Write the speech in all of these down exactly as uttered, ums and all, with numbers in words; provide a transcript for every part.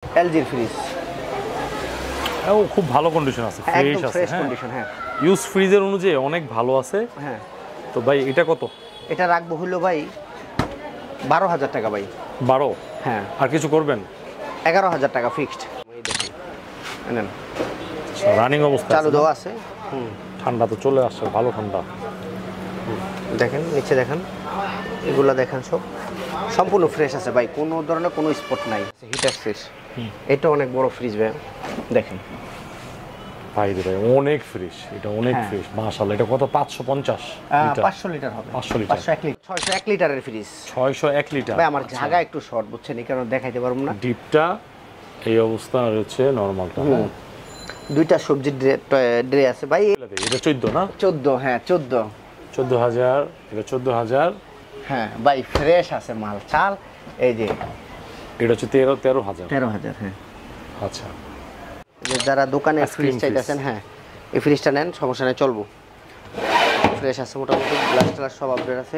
এলজির fridge, ও খুব ভালো condition আছে, ফ্রেশ আছে। ফ্রেশ কন্ডিশন, হ্যাঁ ইউজ ফ্রিজের অনুযায়ী অনেক ভালো আছে। হ্যাঁ। তো ভাই এটা কত? এটা রাখবো হলো ভাই বারো হাজার টাকা ভাই। বারো? হ্যাঁ। আর কিছু করবেন? এগারো হাজার টাকা ফিক্সড। রানিং অবস্থা চালু দেওয়া আছে। হুম, ঠান্ডা তো চলে আসছে, ভালো ঠান্ডা। দেখেন নিচে দেখেন, এগুলো দেখেন সব সম্পূর্ণ ফ্রেশ আছে ভাই, কোনো ধরনের কোনো স্পট নাই। হিটার ফ্রিজ, এটা অনেক বড় ফ্রিজ ভাই, দেখেন ভাই রে ভাই অনেক ফ্রেশ, এটা অনেক ফ্রেশ মাশাআল্লাহ। এটা কত? পাঁচশো পঞ্চাশ লিটার? পাঁচশো লিটার হবে। পাঁচশো লিটার, পাঁচশো এক লিটার, ছয়শো এক লিটারের ফ্রিজ। ছয়শো এক লিটার ভাই আমার জায়গা একটু শর্ট বুঝছেন, এই কারণে দেখাইতে পারবো না। ডিপটা এই অবস্থা রয়েছে, নরমালটা দুইটা সবজির ড্রে আছে ভাই। এটা চোদ্দ না? চোদ্দ, হ্যাঁ চোদ্দ। চোদ্দ হাজার, এটা চোদ্দ হাজার। হ্যাঁ ভাই ফ্রেশ আছে মাল। চাল এই যে এটা হচ্ছে তেরো তেরো হাজার তেরো হাজার হ্যাঁ। আচ্ছা, যে যারা দোকানে ফ্রিজ চাইতেছেন, হ্যাঁ এই ফ্রিজটা নেন, সমস্যা নেই, চলবো। ফ্রেশ আছে মোটামুটি, গ্লাস টালাস সব আপডেট আছে,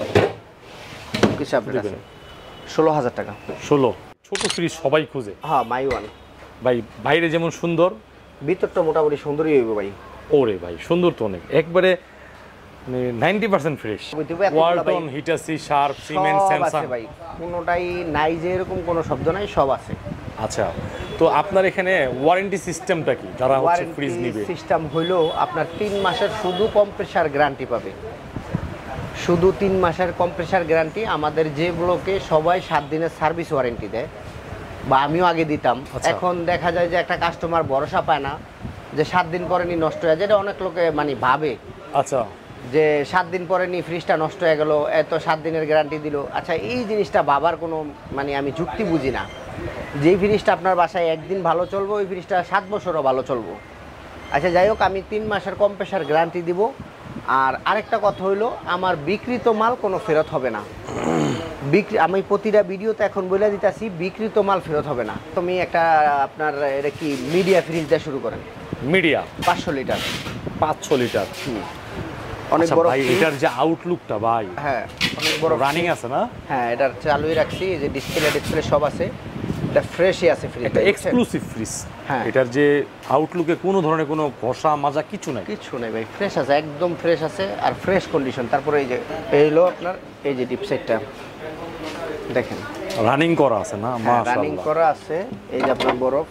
কিছু আপডেট আছে। ষোলো হাজার টাকা। ষোলো? ছোট ফ্রিজ সবাই খুঁজে। হ্যাঁ মাই ওয়ান ভাই, বাইরে যেমন সুন্দর, ভিতরটা মোটামুটি সুন্দরই হইব ভাই। ওরে ভাই সুন্দর তো অনেক, একবারে মানে ninety percent fresh. Walton, Hitachi, Sharp, Siemens, Samsung ভাই কোনোটাই নাই যে এরকম কোনো শব্দ নাই, সব আছে। আচ্ছা, তো আপনার এখানে ওয়ারেন্টি সিস্টেমটা কি যারা হচ্ছে ফ্রিজ নেবে? সিস্টেম হইলো আপনার তিন মাসের শুধু কম্প্রেসার গ্যারান্টি পাবে, শুধু তিন মাসের কম্প্রেসার গ্যারান্টি। আমাদের যে ব্লকে সবাই সাত দিনের সার্ভিস ওয়ারেন্টি দেয়, বা আমিও আগে দিতাম। এখন দেখা যায় যে একটা কাস্টমার ভরসা পায় না যে সাত দিন পরে নি নষ্ট হয়ে যায়, যেটা অনেক লোকে মানে ভাবে। আচ্ছা, যে সাত দিন পরে নি ফ্রিজটা নষ্ট হয়ে গেল, এত সাত দিনের গ্যারান্টি দিল। আচ্ছা এই জিনিসটা ভাবার কোনো মানে আমি যুক্তি বুঝি না। যেই ফ্রিজটা আপনার বাসায় একদিন ভালো চলবো, ওই ফ্রিজটা সাত বছরও ভালো চলবো। আচ্ছা যাই হোক, আমি তিন মাসের কম্প্রেসার গ্যারান্টি দিব। আর আরেকটা কথা হইলো, আমার বিক্রিত মাল কোনো ফেরত হবে না। বিক্রি আমি প্রতিটা ভিডিওতে এখন বলে দিতেছি, বিক্রিত মাল ফেরত হবে না। তুমি একটা আপনার এটা কি মিডিয়া ফ্রিজ দিয়ে শুরু করেন। মিডিয়া পাঁচশো লিটার। পাঁচশো লিটার অনেক বড়। ভাই এটার যে আউটলুকটা ভাই, হ্যাঁ অনেক বড় রানিং আছে না? হ্যাঁ এটার চালুই রাখছি, এই যে ডিসপ্লে ডিসপ্লে সব আছে, এটা ফ্রেশই আছে ফ্রিজ। এটা এক্সক্লুসিভ ফ্রিজ। হ্যাঁ এটার যে আউটলুকে কোনো ধরনের কোনো ঘষা মাজা কিছু নাই, কিছু নাই ভাই, ফ্রেশ আছে, একদম ফ্রেশ আছে আর ফ্রেশ কন্ডিশন। তারপরে এই যে এই হলো আপনার এই যে ডিপ সাইডটা দেখেন, রানিং করা আছে না? মাশাআল্লাহ রানিং করা আছে। এই যে আপনার বরফ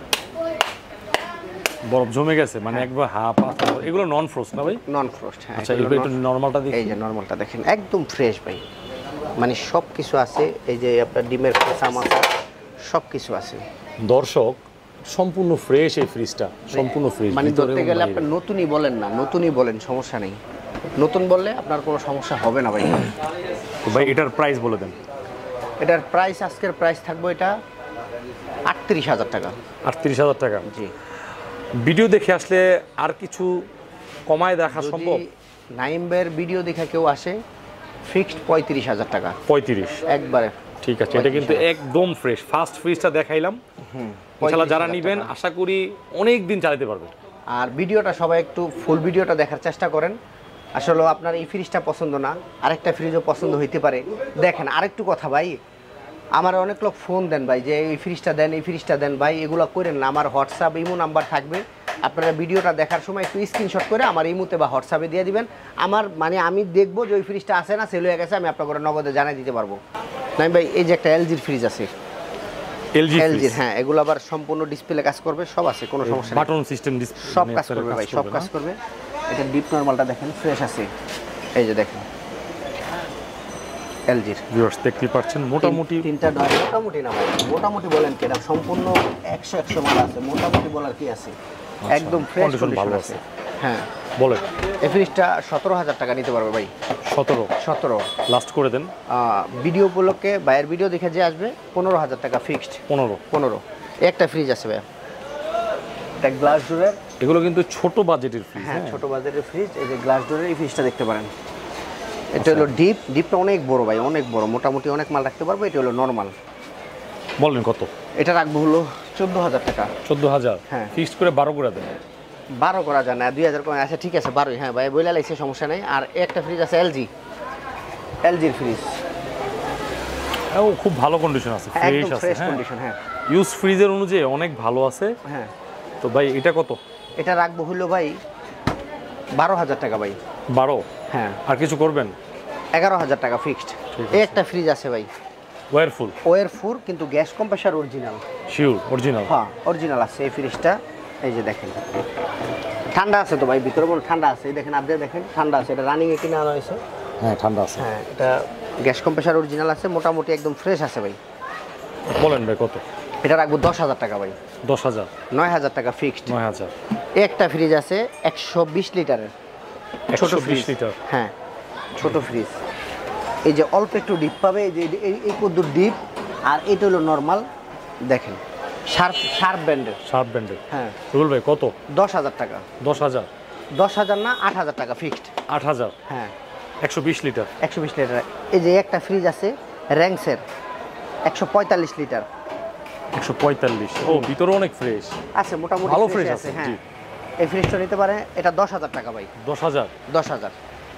বরফ জমে গেছে মানে একবার হা পাথর। এগুলো নন ফ্রোস্ট না ভাই? নন ফ্রোস্ট, হ্যাঁ। আচ্ছা এগুলো একটু নরমালটা দেখি। এই যে নরমালটা দেখেন, একদম ফ্রেশ ভাই, মানে সব কিছু আছে। এই যে আপনার ডিমের খোসা মাথা সব কিছু আছে। দর্শক সম্পূর্ণ ফ্রেশ এই ফ্রিজটা, সম্পূর্ণ ফ্রেশ। মানে ধরতে গেলে আপনি নতুনই বলেন না, নতুনই বলেন, সমস্যা নেই। নতুন বললে আপনার কোনো সমস্যা হবে না ভাই। তো ভাই এটার প্রাইস বলে দেন। এটার প্রাইস আজকের প্রাইস থাকবো এটা আটত্রিশ হাজার টাকা। আটত্রিশ হাজার টাকা? জি। ভিডিও দেখে আসলে আর কিছু কমায় দেখা সম্ভব? নাইম ভাইয়ের ভিডিও দেখে কেউ আসে, ফিক্সড পঁয়ত্রিশ হাজার টাকা। পঁয়ত্রিশ একবারে? ঠিক আছে, এটা কিন্তু একদম ফ্রেশ। ফার্স্ট ফ্রিজটা দেখাইলাম, ইনশাআল্লাহ যারা নেবেন আশা করি অনেক দিন চালাতে পারবে। আর ভিডিওটা সবাই একটু ফুল ভিডিওটা দেখার চেষ্টা করেন। আসলে আপনার এই ফ্রিজটা পছন্দ না, আরেকটা ফ্রিজও পছন্দ হইতে পারে। দেখেন আরেকটু কথা ভাই, আমার অনেক লোক ফোন দেন ভাই যে এই ফ্রিজটা দেন, এই ফ্রিজটা দেন। ভাই এগুলো করেন না, আমার হোয়াটসঅ্যাপ ইমো নাম্বার থাকবে, আপনারা ভিডিওটা দেখার সময় একটু স্ক্রিনশট করে আমার ইমোতে বা হোয়াটসঅ্যাপে দিয়ে দিবেন। আমার মানে আমি দেখবো যে ওই ফ্রিজটা আছে না, সেল হয়ে গেছে, আমি আপনার নগদে জানিয়ে দিতে পারবো। নাই ভাই এই যে একটা এলজির ফ্রিজ আছে, এলজি এলজির, হ্যাঁ এগুলো আবার সম্পূর্ণ ডিসপ্লে কাজ করবে, সব আছে, কোনো সমস্যা নেই। বাটন সিস্টেম সব কাজ করবে ভাই, সব কাজ করবে। এটা ডিপ নরমালটা দেখেন, ফ্রেশ আছে। এই যে দেখেন এলজির ভিউয়ার্স দেখতে পাচ্ছেন, মোটামুটি তিনটা ডয়ার। মোটামুটি না ভাই, মোটামুটি বলেন কি, এটা সম্পূর্ণ একশো একশো মাল আছে, মোটামুটি বলার কি আছে, একদম ফ্রেশ কন্ডিশন আছে। হ্যাঁ বলেন। এই ফ্রিজটা সতেরো হাজার টাকা নিতে পারবে ভাই। সতেরো? সতেরো লাস্ট করে দেন। ভিডিও উপলক্ষে ভাইয়ের ভিডিও দেখে যে আসবে পনেরো হাজার টাকা ফিক্সড। পনেরো? পনেরো। একটা ফ্রিজ আছে ভাই, একটা গ্লাস ডোরের। এগুলো কিন্তু ছোট বাজেটের ফ্রিজ। হ্যাঁ ছোট বাজেটের ফ্রিজ। এই যে গ্লাস ডোরের এই ফ্রিজটা দেখতে পারেন, এটা হলো ডিপ। ডিপটা অনেক বড় ভাই, অনেক বড়, মোটামুটি অনেক মাল রাখতে পারবো। এটা হলো নর্মাল। বলেন কত? এটা রাখবো হলো চোদ্দো হাজার টাকা। চোদ্দো হাজার? হ্যাঁ। ফিক্সড করে বারো করে দেন। বারো করা যায় না, দুই হাজার কমে। আচ্ছা ঠিক আছে বারোই। হ্যাঁ ভাই বইলা লাগছে, সমস্যা নেই। আর একটা ফ্রিজ আছে এলজি, এলজির ফ্রিজ, ও খুব ভালো কন্ডিশন আছে, ফ্রেশ আছে। ফ্রেশ কন্ডিশন, হ্যাঁ ইউজ ফ্রিজের অনুযায়ী অনেক ভালো আছে। হ্যাঁ তো ভাই এটা কত? এটা রাখবো হলো ভাই বারো হাজার টাকা ভাই। বারো? হ্যাঁ। আর কিছু করবেন? এগারো হাজার টাকা ফিক্সড। এই একটা ফ্রিজ আছে ভাই ওয়ারফুল। ওয়ারফুল কিন্তু gas compressor original. Sure original? হ্যাঁ অরিজিনাল আছে এই ফ্রিজটা। এই যে দেখেন ঠান্ডা আছে তো ভাই, ভিতরে বড় ঠান্ডা আছে। এই দেখেন আপনি দেখেন ঠান্ডা আছে। এটা রানিং এ কিনে আনা হয়েছে। হ্যাঁ ঠান্ডা আছে। হ্যাঁ এটা গ্যাস কম্প্রেসার অরিজিনাল আছে, মোটামুটি একদম ফ্রেশ আছে ভাই। বলেন ভাই কত? এটা রাখবো দশ হাজার টাকা ভাই। দশ হাজার? নয় হাজার টাকা ফিক্সড। নয় হাজার। একটা ফ্রিজ আছে একশো বিশ লিটারের ছোট ফ্রিজ। লিটার? হ্যাঁ ছোট ফ্রিজ। এই যে অল্প একটু ডিপ পাবে, এই যে এই এই কদ্দুর ডিপ, আর এটা হলো নর্মাল। দেখেন শার্প শার্প ব্র্যান্ডের। শার্প ব্র্যান্ডের? হ্যাঁ। রুল ভাই কত? দশ হাজার টাকা। দশ হাজার? দশ হাজার না আট হাজার টাকা ফিক্সড। আট হাজার? হ্যাঁ একশো বিশ লিটার? একশো বিশ লিটার। এই যে একটা ফ্রিজ আছে র্যাংসের একশো পঁয়তাল্লিশ লিটার। একশো পঁয়তাল্লিশ? ও ভিতরে অনেক ফ্রেশ আছে, মোটামুটি ভালো ফ্রেশ ফ্রেশ আছে। আছে। হ্যাঁ জি। এই ফ্রিজটা নিতে পারে, এটা দশ হাজার টাকা ভাই। দশ হাজার? দশ হাজার।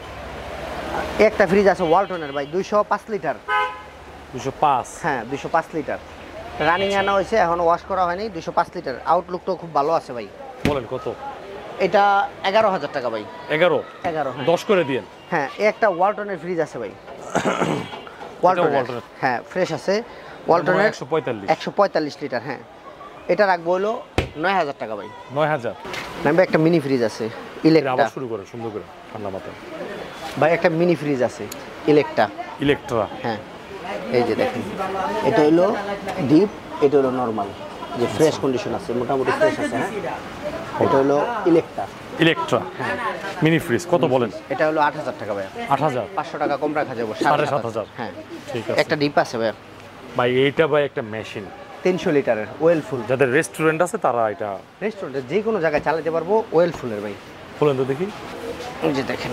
একটা ফ্রিজ আছে ওয়ালটনের ভাই দুইশো পাঁচ লিটার। দুশো পাঁচ? হ্যাঁ দুইশো পাঁচ লিটার রানিং আনা হয়েছে, এখন ওয়াশ করা হয়নি। দুইশো পাঁচ লিটার, আউটলুকটাও খুব ভালো আছে ভাই। বলেন কত? এটা এগারো হাজার টাকা ভাই। এগারো? এগারো দশ করে দিয়েন। হ্যাঁ এই একটা ওয়ালটনের ফ্রিজ আছে ভাই। ওয়ালটনের ওয়ালটনের? হ্যাঁ ফ্রেশ আছে ওয়ালটনের। একশো পঁয়তাল্লিশ? একশো পঁয়তাল্লিশ লিটার। হ্যাঁ এটা রাখবো হলো নয় হাজার টাকা ভাই। নয় হাজার? নামবে একটা মিনি ফ্রিজ আছে ইলেকট্রা। আবার শুরু করে সুন্দর করে ঠান্ডা মাথায়। ভাই একটা মিনি ফ্রিজ আছে ইলেকট্রা। ইলেকট্রা? হ্যাঁ এই যে দেখেন এটা হলো ডিপ, এটা হলো নর্মাল, যে ফ্রেশ কন্ডিশন আছে, মোটামুটি ফ্রেশ আছে। হ্যাঁ এটা হলো ইলেকট্রা। ইলেকট্রা মিনি ফ্রিজ কত বলেন? এটা হলো আট হাজার টাকা ভাই। আট হাজার? পাঁচশো টাকা কম রাখা যাবে। সাড়ে সাত হাজার? হ্যাঁ ঠিক আছে। একটা ডিপ আছে ভাই। ভাই এইটা ভাই একটা মেশিন তিনশো লিটারের ওয়েলফুল। যাদের রেস্টুরেন্ট আছে তারা এটা রেস্টুরেন্টে যে কোনো জায়গায় চালাতে পারবো, ওয়েলফুলের ভাই। বলেন তো দেখি। এই যে দেখেন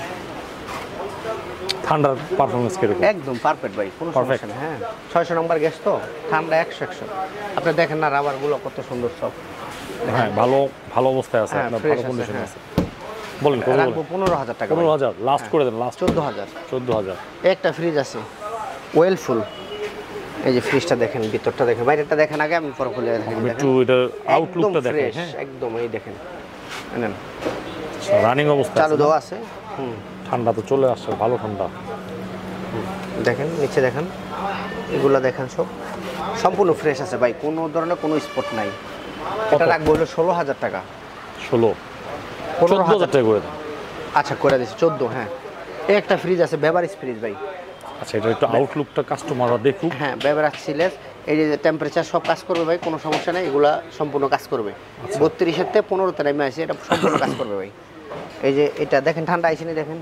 ঠান্ডার পারফরমেন্স কিরকম? একদম পারফেক্ট ভাই, কোনো Perfect. সমস্যা নেই। হ্যাঁ ছয়শো নম্বর গ্যাস তো, ঠান্ডা একশো একশো। আপনি দেখেন না রাবারগুলো কত সুন্দর সব। হ্যাঁ ভালো ভালো অবস্থায় আছে, হ্যাঁ, আপনার fresh ভালো আছে, কন্ডিশন হ্যাঁ। আছে। বলেন কত? রাখবো পনেরো হাজার টাকা। পনেরো হাজার লাস্ট করে দেন, লাস্ট চোদ্দো হাজার। চোদ্দ হাজার? একটা ফ্রিজ আছে ওয়েলফুল। এই যে ফ্রিজটা দেখেন, ভিতরটা দেখেন, বাইরেটা দেখেন আগে, আমি পরে খুলে দেখেন। আমি একটু এটা আউটলুকটা একদম দেখাই। ফ্রেশ, হ্যাঁ একদম এই দেখেন নেন রানিং অবস্থা চালু আছে দেওয়া না? আছে। হুম ঠান্ডা তো চলে আসছে, ভালো ঠান্ডা। দেখেন নিচে দেখেন, এগুলা দেখেন সব সম্পূর্ণ ফ্রেশ আছে ভাই, কোনো ধরনের কোনো স্পট নাই। এটা রাখবো হলো ষোলো হাজার টাকা। ষোলো? পনেরো চোদ্দ হাজার টাকা করে দেন। আচ্ছা করে দিচ্ছি চোদ্দো। হ্যাঁ এই একটা ফ্রিজ আছে বেভারেজ ফ্রিজ ভাই। আচ্ছা এটা একটু আউটলুকটা কাস্টমাররা দেখুক। হ্যাঁ বেভারেজ সিলেস, এই যে টেম্পারেচার সব কাজ করবে ভাই, কোনো সমস্যা নেই, এগুলা সম্পূর্ণ কাজ করবে। বত্রিশের থেকে পনেরোতে নেমে আসে, এটা সম্পূর্ণ কাজ করবে ভাই। এই যে এটা দেখেন ঠান্ডা আইসিনি দেখেন।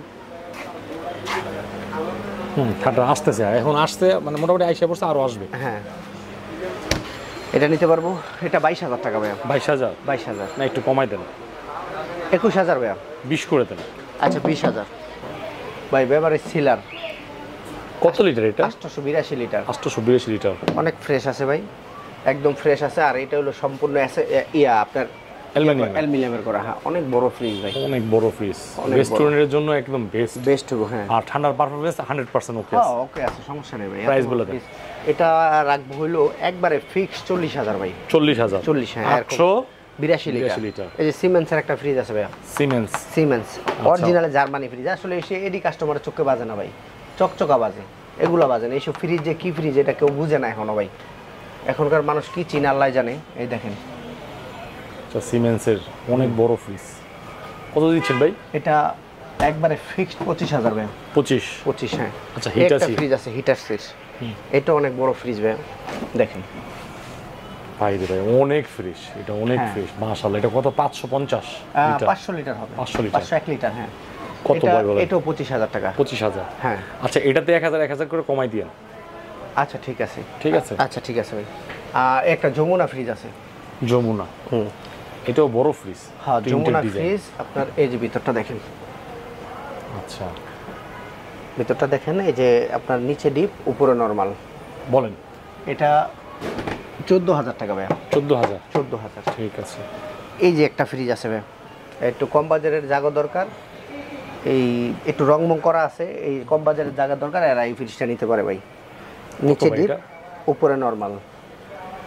হুম ঠান্ডা আসতেছে, এখন আসতে মানে মোটামুটি আইসা পড়ছে, আরও আসবে। হ্যাঁ এটা নিতে পারবো, এটা বাইশ হাজার টাকা ভাইয়া। বাইশ হাজার? বাইশ হাজার না একটু কমাই দেন, একুশ হাজার ভাইয়া। বিশ করে দেন। আচ্ছা বিশ হাজার ভাই। বেভারেজ সিলার কত লিটার এটা? আটশোশো বিরাশি লিটার। আটশোশো বিরাশি লিটার? অনেক ফ্রেশ আছে ভাই, একদম ফ্রেশ আছে। আর এটা হলো সম্পূর্ণ আছে ইয়া আপনার অ্যালুমিনিয়াম? অ্যালুমিনিয়ামের করা। হ্যাঁ অনেক বড় ফ্রিজ ভাই, অনেক বড় ফ্রিজ, অনেক বড়। রেস্টুরেন্টের জন্য একদম বেস্ট। বেস্ট হবে। হ্যাঁ আর ঠান্ডার পারফরমেন্স হান্ড্রেড পার্সেন্ট ওকে হ্যাঁ আছে। ওকে আছে, সমস্যা নেই ভাই। Price এত বলে বড় দেন। fridge। এটা রাখবো হইলো একবারে ফিক্স চল্লিশ হাজার ভাই। চল্লিশ হাজার? চল্লিশ হ্যাঁ। আটশো বিরাশি লিটার। বিরাশি লিটার। এই যে সিমেন্সের একটা ফ্রিজ আছে ভাইয়া। Siemens? Siemens original Germany fridge. আসলে এসে এডি কাস্টমারের চোখে বাজে না ভাই, চকচকা বাজে, এগুলো বাজে না। এইসব ফ্রিজ যে কি ফ্রিজ এটা কেউ বুঝে না এখনো ভাই, এখনকার মানুষ কি চিন আল্লাহ জানে। এই দেখেন সিমেন্সের অনেক বড় ফ্রিজ, কত দিচ্ছেন ভাই? এটা একবারে ফিক্সড পঁচিশ হাজার ভাই। পঁচিশ? পঁচিশ হ্যাঁ। আচ্ছা একটা হিটাসি ফ্রিজ আছে হিটার ফ্রিজ, এটা অনেক বড় ফ্রিজ ভাই। দেখেন ভাই রে ভাই অনেক ফ্রিজ, এটা অনেক হ্যাঁ। ফ্রিজ মাশাআল্লাহ। এটা কত? পাঁচশো পঞ্চাশ লিটার? পাঁচশো লিটার হবে। পাঁচশো লিটার? পাঁচশো এক লিটার হ্যাঁ। কত এটা- ভাই বলেন? এটাও পঁচিশ হাজার টাকা। পঁচিশ হাজার? হ্যাঁ আচ্ছা এটাতে এক হাজার এক হাজার করে কমাই দিয়েন। আচ্ছা ঠিক আছে। ঠিক আছে আচ্ছা ঠিক আছে ভাই। আর একটা যমুনা ফ্রিজ আছে। যমুনা? হুম এটাও বড় ফ্রিজ? হ্যাঁ Tinted যমুনা design। ফ্রিজ আপনার, এই যে ভিতরটা দেখেন, আচ্ছা ভিতরটা দেখেন, এই যে আপনার নিচে ডিপ উপরে নরমাল। বলেন। এটা চোদ্দ হাজার টাকা ভাইয়া। চোদ্দ হাজার? চোদ্দ হাজার। ঠিক আছে। এই যে একটা ফ্রিজ আছে ভাই, একটু কম বাজারের জায়গা দরকার, এই একটু রংমং করা আছে, এই কম বাজারের জায়গা দরকার, এরা এই ফ্রিজটা নিতে পারে ভাই। নিচে ভাই ডিপ এটা? উপরে নরমাল।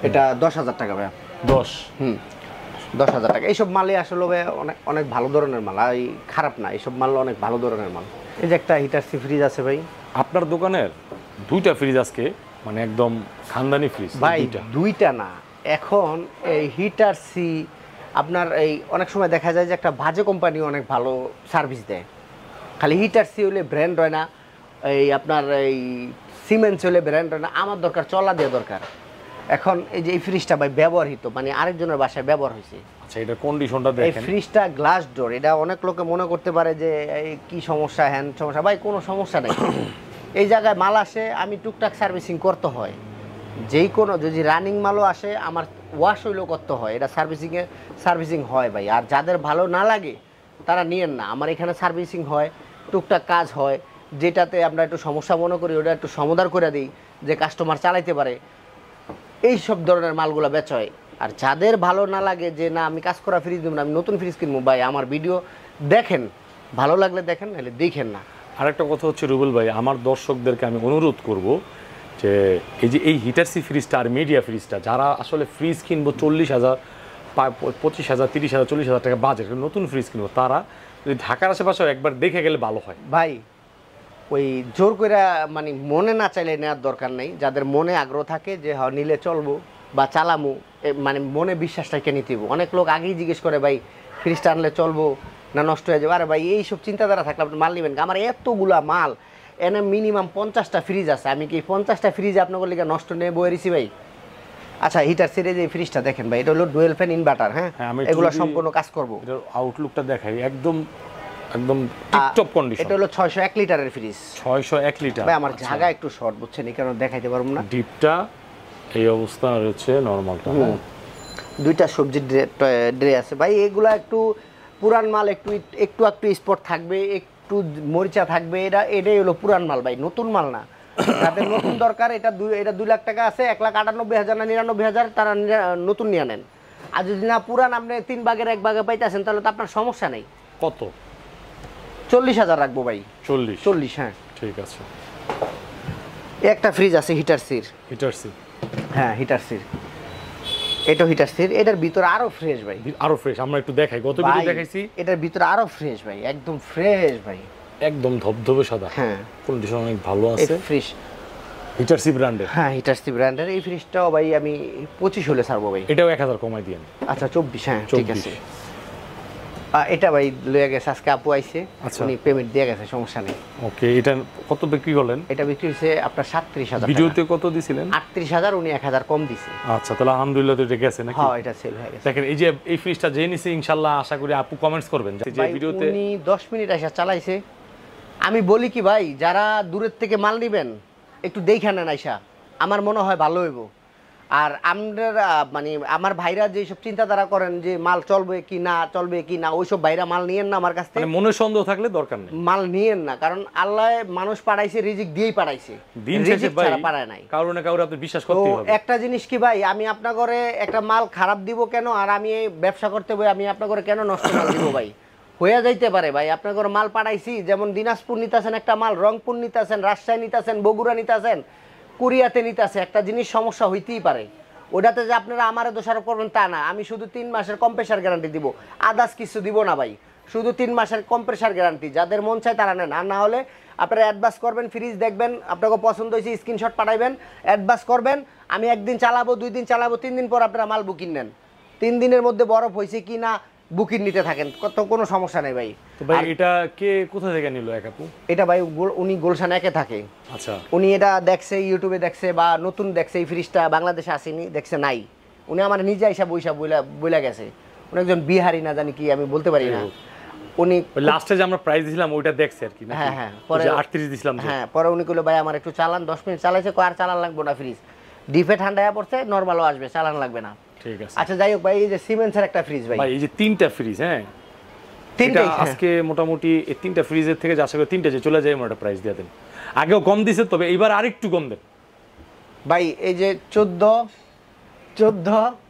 এটা দশ হাজার টাকা ভাই। দশ হুম দশ হাজার টাকা। এইসব মালে আসলে ভাই অনেক অনেক ভালো ধরনের মাল, এই খারাপ না, এইসব মাল অনেক ভালো ধরনের মাল। এই যে একটা হিটার সি ফ্রিজ আছে ভাই। আপনার দোকানের দুইটা ফ্রিজ আজকে মানে একদম খানদানি ফ্রিজ ভাই, দুইটা না, এখন এই হিটার সি আপনার এই অনেক সময় দেখা যায় যে একটা বাজে কোম্পানি অনেক ভালো সার্ভিস দেয়, খালি হিটার সি হলে ব্র্যান্ড হয় না, এই আপনার এই সিমেন্স হলে ব্র্যান্ড হয় না, আমার দরকার চলা দেওয়া দরকার। এখন এই যে এই ফ্রিজটা ভাই ব্যবহৃত, মানে আরেকজনের বাসায় ব্যবহার হয়েছে। আচ্ছা, এটা কন্ডিশনটা এই দেখেন। ফ্রিজটা গ্লাস ডোর, এটা অনেক লোকে মনে করতে পারে যে এই কি সমস্যা, হ্যান সমস্যা, ভাই কোনো সমস্যা নেই। এই জায়গায় মাল আসে, আমি টুকটাক সার্ভিসিং করতে হয়, যেই কোনো যদি রানিং মালও আসে আমার ওয়াশ হইলেও করতে হয়, এটা সার্ভিসিংয়ে সার্ভিসিং হয় ভাই। আর যাদের ভালো না লাগে তারা নিয়েন না, আমার এখানে সার্ভিসিং হয়, টুকটাক কাজ হয়, যেটাতে আমরা একটু সমস্যা মনে করি ওটা একটু সমাধান করে দিই যে কাস্টমার চালাইতে পারে, এই সব ধরনের মালগুলো বেচা হয়। আর যাদের ভালো না লাগে যে না আমি কাজ করা ফ্রিজ দেবো না, আমি নতুন ফ্রিজ কিনবো, ভাই আমার ভিডিও দেখেন, ভালো লাগলে দেখেন, নাহলে দেখেন না। আরেকটা কথা হচ্ছে রুবেল ভাই, আমার দর্শকদেরকে আমি অনুরোধ করব যে এই যে এই হিটার সি ফ্রিজটা আর মিডিয়া ফ্রিজটা, যারা আসলে ফ্রিজ কিনবো চল্লিশ হাজার পঁচিশ হাজার তিরিশ হাজার চল্লিশ হাজার টাকা বাজেট, নতুন ফ্রিজ কিনবো, তারা যদি ঢাকার আশেপাশেও একবার দেখে গেলে ভালো হয় ভাই। ওই জোর করে মানে মনে না চাইলে নেওয়ার দরকার নেই, যাদের মনে আগ্রহ থাকে যে হ নিলে চলবো বা চালামু, মানে মনে বিশ্বাসটাকে নিতে হইব। অনেক লোক আগেই জিজ্ঞেস করে ভাই ফ্রিজটা আনলে চলবো না নষ্ট হয়ে যাবে, আরে ভাই এইসব চিন্তাধারা থাকলে আপনি মাল নেবেন। আমার এতগুলা মাল এনে মিনিমাম পঞ্চাশটা ফ্রিজ আছে, আমি কি পঞ্চাশটা ফ্রিজ আপনার লিগে নষ্ট নিয়ে বয়ে রেছি ভাই? আচ্ছা, হিটার সিরে যে ফ্রিজটা দেখেন ভাই, এটা হলো ডুয়েল ফ্যান ইনভার্টার। হ্যাঁ, এগুলো সম্পূর্ণ কাজ করবো। এটার আউটলুকটা দেখাই, একদম একদম টিপটপ কন্ডিশন। এটা হলো ছয়শো এক লিটারের ফ্রিজ। ছয়শো এক লিটার ভাই আমার জায়গা একটু শর্ট, বুঝছেন, এই কারণে দেখাইতে পারবো না। ডিপটা এই অবস্থা রয়েছে, নরমালটা দুইটা সবজির ড্রে আছে ভাই। এগুলা একটু পুরান মাল, একটু একটু একটু স্পট থাকবে, একটু মরিচা থাকবে, এটা এটাই হলো পুরান মাল ভাই, নতুন মাল না। যাদের নতুন দরকার, এটা দুই এটা দুই লাখ টাকা আছে, এক লাখ আটানব্বই হাজার না নিরানব্বই হাজার, তারা নতুন নিয়ে নেন। আর যদি না পুরান আপনি তিন ভাগের এক ভাগে পাইতেছেন, তাহলে তো আপনার সমস্যা নেই। কত? চল্লিশ হাজার রাখবো ভাই। চল্লিশ চল্লিশ হ্যাঁ ঠিক আছে। একটা ফ্রিজ আছে হিটার সির। হিটার সি, হ্যাঁ হিটার সির, এটা হিটার সির। এটার ভিতরে আরো ফ্রেশ ভাই, আরো ফ্রেশ। আমরা একটু দেখাই, গত ভিডিও দেখাইছি, এটার ভিতরে আরো ফ্রেশ ভাই, একদম ফ্রেশ ভাই, একদম ধবধবে সাদা। হ্যাঁ, কন্ডিশন অনেক ভালো আছে, ফ্রেশ। হিটার সি ব্র্যান্ডের। হ্যাঁ হিটার সি ব্র্যান্ডের। এই ফ্রিজটাও ভাই আমি পঁচিশ হলে ছাড়বো ভাই। এটাও এক হাজার কমাই দিয়েন। আচ্ছা চব্বিশ, হ্যাঁ ঠিক আছে। এটা ভাই লয়ে গেছে, আজকে আপু আইছে, উনি পেমেন্ট দিয়ে গেছে, সমস্যা নেই। ওকে, এটা কত বিক্রি করলেন? এটা বিক্রি হয়েছে আপনার সাতত্রিশ হাজার। ভিডিওতে কত দিছিলেন? আটত্রিশ হাজার, উনি এক হাজার কম দিছে। আচ্ছা, তাহলে আলহামদুলিল্লাহ তো এটা গেছে নাকি? হ্যাঁ এটা সেল হয়ে গেছে। দেখেন এই যে এই ফ্রিজটা যে নিছে, ইনশাআল্লাহ আশা করি আপু কমেন্টস করবেন যে ভিডিওতে। উনি দশ মিনিট এসে চালাইছে। আমি বলি কি ভাই, যারা দূরের থেকে মাল নেবেন একটু দেখে নেন আইসা, আমার মনে হয় ভালো হইব। আর আমরা মানে আমার ভাইরা যেসব চিন্তাধারা করেন যে মাল চলবে কি না চলবে কি না, ওইসব ভাইরা মাল নিয়েন না আমার কাছ থেকে। মনে সন্দেহ থাকলে দরকার নেই, মাল নিয়েন না, কারণ আল্লাহ মানুষ পাঠাইছে, রিজিক দিয়েই পাঠাইছে, দিন শেষে ভাই পাঠায় নাই। কারো না কারো আপনি বিশ্বাস করতেই হবে। একটা জিনিস কি ভাই, আমি আপনার ঘরে একটা মাল খারাপ দিব কেন, আর আমি ব্যবসা করতে বই আমি আপনার ঘরে কেন নষ্ট মাল দিব ভাই? হয়ে যাইতে পারে ভাই, আপনার ঘরে মাল পাঠাইছি, যেমন দিনাজপুর নিতেছেন একটা মাল, রংপুর নিতেছেন, রাজশাহী নিতেছেন, বগুড়া নিতেছেন, কুরিয়াতে নিতেছে, একটা জিনিস সমস্যা হইতেই পারে। ওটাতে যে আপনারা আমারে দোষারোপ করবেন তা না, আমি শুধু তিন মাসের কম্প্রেসার গ্যারান্টি দিব, আদার্স কিছু দিব না ভাই, শুধু তিন মাসের কম্প্রেসার গ্যারান্টি। যাদের মন চায় তারা নেন, আর না হলে আপনারা অ্যাডভান্স করবেন, ফ্রিজ দেখবেন, আপনাকে পছন্দ হয়েছে স্ক্রিনশট পাঠাইবেন, অ্যাডভান্স করবেন, আমি একদিন চালাবো, দুই দিন চালাবো, তিন দিন পর আপনারা মাল বুকিং নেন। তিন দিনের মধ্যে বরফ হয়েছে কি না বুকিং নিতে থাকেন, তো কোনো সমস্যা নেই ভাই। তো ভাই এটা কে কোথা থেকে নিল এক আপু? এটা ভাই উনি গুলশান একে থাকে। আচ্ছা, উনি এটা দেখছে ইউটিউবে, দেখছে বা নতুন দেখছে, এই ফ্রিজটা বাংলাদেশে আসেনি, দেখছে নাই, উনি আমার নিজে আইসা বইসা বইলা বইলা গেছে। উনি একজন বিহারি না জানি কি, আমি বলতে পারি না। উনি লাস্টে যে আমরা প্রাইস দিছিলাম ওইটা দেখছে আর কি। হ্যাঁ হ্যাঁ, পরে আটত্রিশ দিছিলাম। হ্যাঁ, পরে উনি কইলো ভাই আমার একটু চালান, দশ মিনিট চালাইছে, আর চালান লাগবে না, ফ্রিজ ডিপে ঠান্ডা হয়ে পড়ছে, নরমালও আসবে, চালান লাগবে না। ঠিক আছে। আচ্ছা যাই হোক ভাই, এই যে সিমেন্সের একটা ফ্রিজ ভাই, ভাই এই যে তিনটা ফ্রিজ, হ্যাঁ তিনটা আজকে মোটামুটি এই তিনটা ফ্রিজের থেকে আশা করি তিনটা যে চলে যায় আমরা প্রাইস দিয়ে দেন। আগেও কম দিছে, তবে এইবার আরেকটু কম দেন ভাই। এই যে চোদ্দ চোদ্দ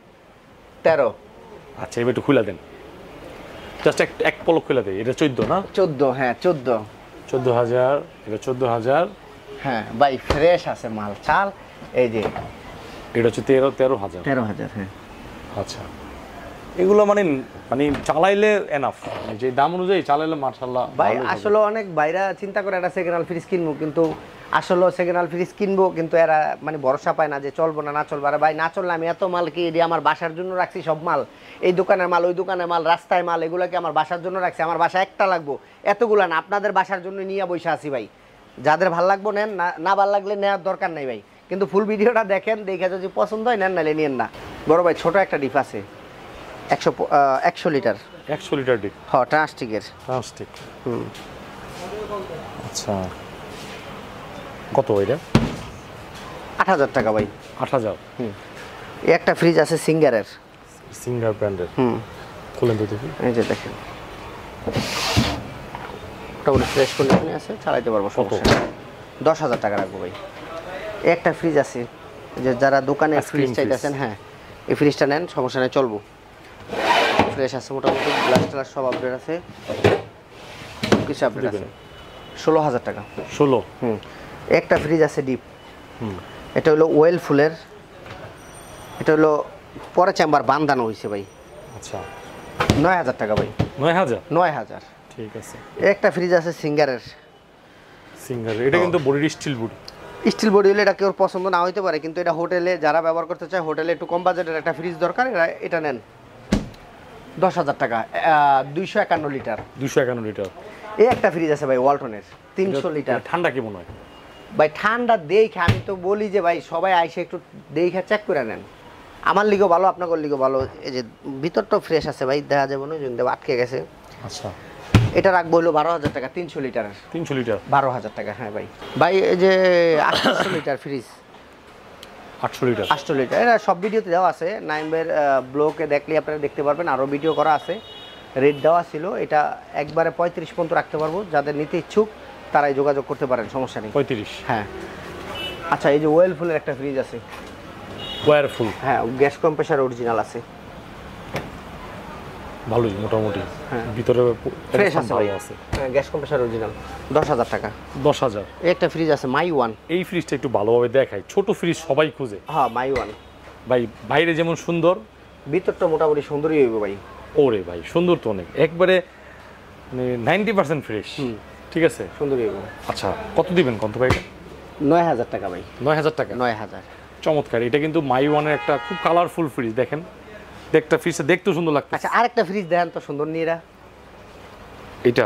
তেরো। আচ্ছা এবার একটু খুলে দেন, জাস্ট এক এক পলক খুলে দেয়। এটা চোদ্দ না? চোদ্দ, হ্যাঁ চোদ্দ। চোদ্দ হাজার, এটা চোদ্দ হাজার। হ্যাঁ ভাই ফ্রেশ আছে মাল, চাল এই যে এটা হচ্ছে তেরো তেরো হাজার তেরো হাজার হ্যাঁ। আচ্ছা, এগুলো মানে মানে চালাইলে এনাফ, যে দাম অনুযায়ী চালাইলে মাশাআল্লাহ। ভাই আসলে অনেক ভাইরা চিন্তা করে একটা সেকেন্ড হ্যান্ড ফ্রিজ কিনবো, কিন্তু আসলে সেকেন্ড হ্যান্ড ফ্রিজ কিনবো কিন্তু এরা মানে ভরসা পায় না যে চলবো না না চলবো। আরে ভাই না চললে আমি এত মাল কি এটি আমার বাসার জন্য রাখছি, সব মাল এই দোকানের মাল ওই দোকানের মাল রাস্তায় মাল এগুলোকে আমার বাসার জন্য রাখছি, আমার বাসা একটা লাগবো এতগুলো না, আপনাদের বাসার জন্য নিয়ে বসে আছি ভাই। যাদের ভাল লাগবো নেন, না না ভাল লাগলে নেওয়ার দরকার নেই ভাই, কিন্তু ফুল ভিডিওটা দেখেন, দেখে যদি পছন্দ হয় নেন, নাহলে নিয়েন না। বড় ভাই ছোট একটা ডিপ আছে একশো একশো লিটার একশো লিটার ডিপ, হ্যাঁ ট্রান্সটিকের। প্লাস্টিক, হুম আচ্ছা কত এটা? আট হাজার টাকা ভাই। আট হাজার। হুম এই একটা ফ্রিজ আছে সিঙ্গারের, সিঙ্গার ব্র্যান্ডের। হুম খুলেন তো দেখি। এই যে দেখেন মোটামুটি ফ্রেশ কন্ডিশনে আছে, চালাইতে পারবো সমস্যা নেই। দশ হাজার টাকা রাখবো ভাই। এই একটা ফ্রিজ আছে যে যারা দোকানে Ice cream ফ্রিজ fridge। চাইতেছেন, হ্যাঁ এই ফ্রিজটা নেন, সমস্যা নেই চলবো, ফ্রেশ আছে মোটামুটি, গ্লাস টাস সব আপডেট আছে, কিছু আপডেট আছে। ষোলো হাজার টাকা। ষোলো। হুম একটা ফ্রিজ আছে ডিপ, হুম এটা হলো ওয়েল ফুলের, এটা হলো পরে চেম্বার বান্ধানো হয়েছে ভাই, আচ্ছা নয় হাজার টাকা ভাই। নয় হাজার, নয় হাজার। ঠিক আছে। একটা ফ্রিজ আছে সিঙ্গারের, সিঙ্গার, এটা কিন্তু বডির স্টিল বডি। স্টিল বডি হলে এটা কেউ পছন্দ না হইতে পারে, কিন্তু এটা হোটেলে যারা ব্যবহার করতে চায়, হোটেলে একটু কম বাজেটের একটা ফ্রিজ দরকার, এরা এটা নেন। দশ হাজার টাকা, দুইশো একান্ন লিটার। দুশো একান্ন লিটার। এই একটা ফ্রিজ আছে ভাই ওয়ালটনের, তিনশো লিটার। ঠান্ডা কেমন হয় ভাই ঠান্ডা দেখে আমি তো বলি যে ভাই সবাই আইসে একটু দেখে চেক করে নেন, আমার লিগো ভালো আপনার লিগো ভালো। এই যে ভিতরটাও ফ্রেশ আছে ভাই, দেখা যাবে না যদি আটকে গেছে। আচ্ছা এটা রাখবো হলো বারো হাজার টাকা, তিনশো লিটারের। তিনশো লিটার বারো হাজার টাকা হ্যাঁ ভাই। ভাই এই যে আটশো লিটার ফ্রিজ, আটশো লিটার। আটশো লিটার, এটা সব ভিডিওতে দেওয়া আছে, নাইমের ব্লগে দেখলে আপনারা দেখতে পারবেন, আরও ভিডিও করা আছে, রেট দেওয়া ছিল। এটা একবারে পঁয়ত্রিশ পর্যন্ত রাখতে পারবো, যাদের নিতে ইচ্ছুক তারাই যোগাযোগ করতে পারেন, সমস্যা নেই। পঁয়ত্রিশ, হ্যাঁ আচ্ছা এই যে ওয়েল ফুলের একটা ফ্রিজ আছে, ওয়ারফুল, হ্যাঁ গ্যাস কম্প্রেসার অরিজিনাল আছে, ভালোই মোটামুটি, হ্যাঁ। ভিতরে ফ্রেশ আছে ভাই, ভালো আছে। হ্যাঁ গ্যাস কম্প্রেসার অরিজিনাল, দশ হাজার টাকা। দশ হাজার। এই একটা ফ্রিজ আছে মাই ওয়ান, এই ফ্রিজটা একটু ভালোভাবে দেখায়, ছোট ফ্রিজ সবাই খুঁজে হ্যাঁ মাই ওয়ান ভাই, বাইরে যেমন সুন্দর, ভিতরটা মোটামুটি সুন্দরই হইব ভাই। ওরে ভাই সুন্দর তো অনেক, একবারে মানে নাইনটি পার্সেন্ট ফ্রেশ, ঠিক আছে সুন্দরই হইব। আচ্ছা কত দিবেন কত ভাই? নয় হাজার টাকা ভাই। নয় হাজার টাকা, নয় হাজার। চমৎকার। এটা কিন্তু মাই ওয়ানের একটা খুব কালারফুল ফ্রিজ, দেখেন দেখতে ফ্রিজটা দেখতেও সুন্দর লাগছে। আচ্ছা আরেকটা ফ্রিজ দেখেন তো সুন্দর নিয়ে, এটা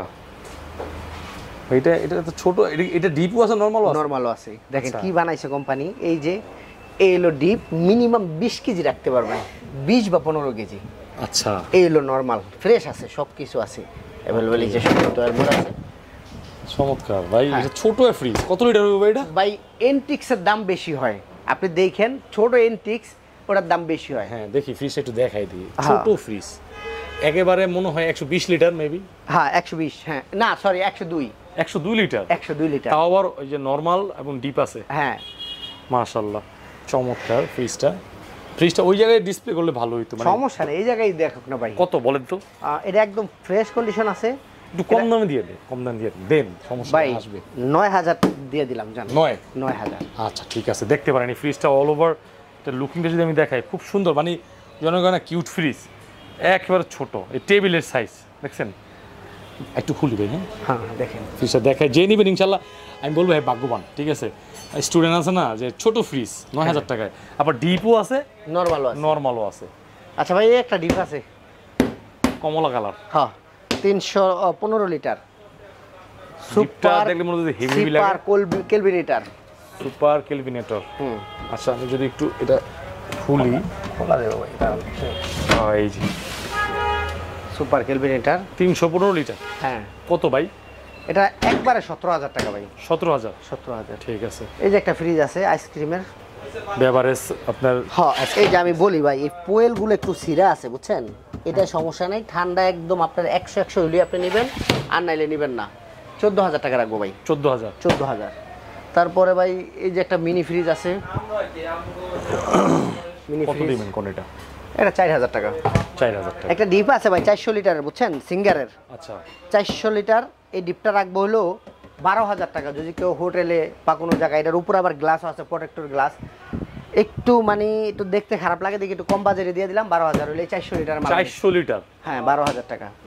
এটা এটা তো ছোট, এটা- এটা ডিপও আছে নরমালও আছে। নরমালও আছে, দেখেন আচ্ছা। কি বানাইছে কোম্পানি। এই যে এই হলো ডিপ, মিনিমাম বিশ কেজি রাখতে পারবেন, বিশ বা পনেরো কেজি। আচ্ছা এই হলো নরমাল, ফ্রেশ আছে, সব কিছু আছে অ্যাভেলেবেল, এই যে সত্তর এর মধ্যে আছে চমৎকার ভাই। হ্যাঁ। এটা ছোট ফ্রিজ, কত লিটার হবে ভাই এটা? ভাই এনটিক্সের দাম বেশি হয়, আপনি দেখেন ছোট এনটিক্স ওটার দাম বেশি হয়। হ্যাঁ দেখি ফ্রিজটা একটু দেখাই দিই। হ্যাঁ। ছোট ফ্রিজ একেবারে মনে হয় একশো বিশ লিটার মেবি। হ্যাঁ একশো বিশ, হ্যাঁ না সরি একশো দুই, একশো দুই লিটার, একশো দুই লিটার। তাও আবার ওই যে নরমাল এবং ডিপ আছে। হ্যাঁ মাশাআল্লাহ চমৎকার ফ্রিজটা। ফ্রিজটা ওই জায়গায় ডিসপ্লে করলে ভালো হইতো, মানে সমস্যা নেই, এই জায়গায় দেখো না ভাই। কত বলেন তো? আহ, এটা একদম ফ্রেশ কন্ডিশন আছে একটু কম দামে দিয়ে দেন, কম দামে দিয়ে দেন, সমস্যা ভাই, নেই, আসবে। নয় হাজার দিয়ে দিলাম জান। নয় নয় হাজার। আচ্ছা ঠিক আছে, দেখতে পারেন এই ফ্রিজটা অল ওভার লুকিংটা যদি আমি দেখাই, খুব সুন্দর, মানে জনগণের কিউট ফ্রিজ, একেবারে ছোট, এই টেবিলের সাইজ দেখছেন। একটু খুলি ভাই, হ্যাঁ হ্যাঁ দেখেন ফ্রিজটা দেখায়, যে নেবেন ইনশাল্লাহ আমি বলবো হ্যাঁ ভাগ্যবান। ঠিক আছে, স্টুডেন্ট আছে না যে ছোট ফ্রিজ নয় হাজার টাকায়, আবার ডিপও আছে নরমালও আছে। নর্মালও আছে। আচ্ছা ভাই এই একটা ডিপ আছে, কমলা কালার, হ্যাঁ তিনশো পনেরো লিটার, ডিপটা সুপার দেখলে মনে হচ্ছে হেভি হেভি লাগে। Super Kelvinator. Super Kelvinator. হুম আচ্ছা আমি যদি একটু এটা খুলি, খোলা দেবো ভাই, দাঁড়ান। আহ, এই যে সুপার কেলভিনেটর, তিনশো পনেরো লিটার, হ্যাঁ কত ভাই? এটা একবারে সতেরো হাজার টাকা ভাই, সতেরো হাজার। সতেরো হাজার। ঠিক আছে, এই যে একটা ফ্রিজ আছে আইসক্রিমের, বেভারেজ আপনার। হ্যাঁ এই যে আমি বলি ভাই, এই পোয়েলগুলো একটু সিরা আছে বুঝছেন, এটা সমস্যা নেই, ঠান্ডা একদম আপনার একশো একশো হইলে আপনি নেবেন, আর নাইলে নেবেন না। চোদ্দো হাজার টাকা রাখবো ভাই, চোদ্দ হাজার। চোদ্দো হাজার। তারপরে ভাই এই যে একটা মিনি ফ্রিজ আছে, মিনি কত ফ্রিজ, দিবেন কোন এটা? এটা চার হাজার টাকা। চার হাজার টাকা। একটা ডিপ আছে ভাই চারশো লিটারের বুঝছেন, সিঙ্গারের আচ্ছা চারশো লিটার, এই ডিপটা রাখবো হলো বারো হাজার টাকা। যদি কেউ হোটেলে বা কোনো জায়গায়, এটার উপরে আবার গ্লাস আছে, প্রোটেক্টর গ্লাস, একটু মানে একটু দেখতে খারাপ লাগে দেখে একটু কম বাজারে দিয়ে দিলাম, বারো হাজার হলে চারশো লিটার মাল। চারশো লিটার হ্যাঁ বারো হাজার টাকা।